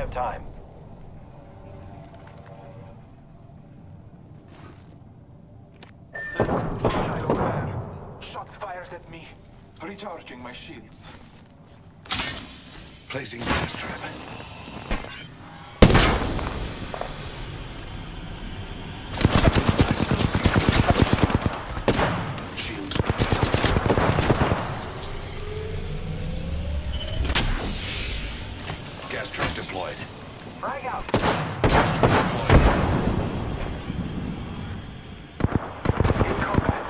have time. Shots fired at me. Recharging my shields. Placing gas trap. Shields. Gas trap deployed. Frag out. In combat.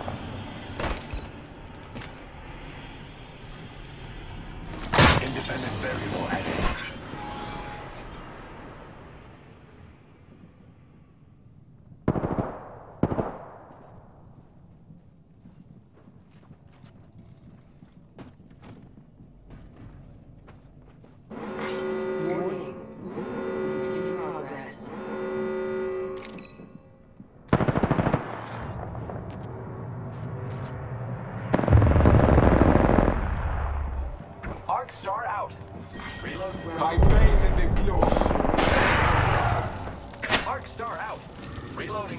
Independent variable added. Warning. Movement in progress. Arc Star out. Reload. I bathe in the glow. Arc Star out. Reloading.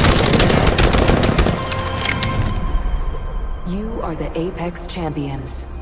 You are the Apex Champions.